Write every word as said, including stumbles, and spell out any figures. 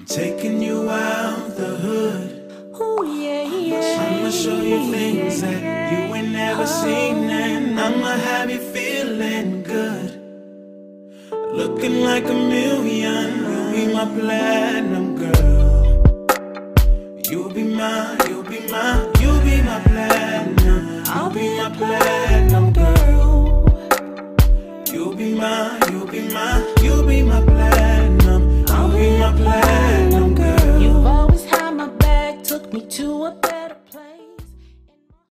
taking you out the hood. Ooh, yeah, yeah. I'ma show you things that you ain't never seen, and I'ma have you feeling good. Looking like a million, you'll be my platinum girl. You'll be mine, you'll be mine, you'll be my platinum. I'll be my platinum girl. You'll be mine, you'll be mine.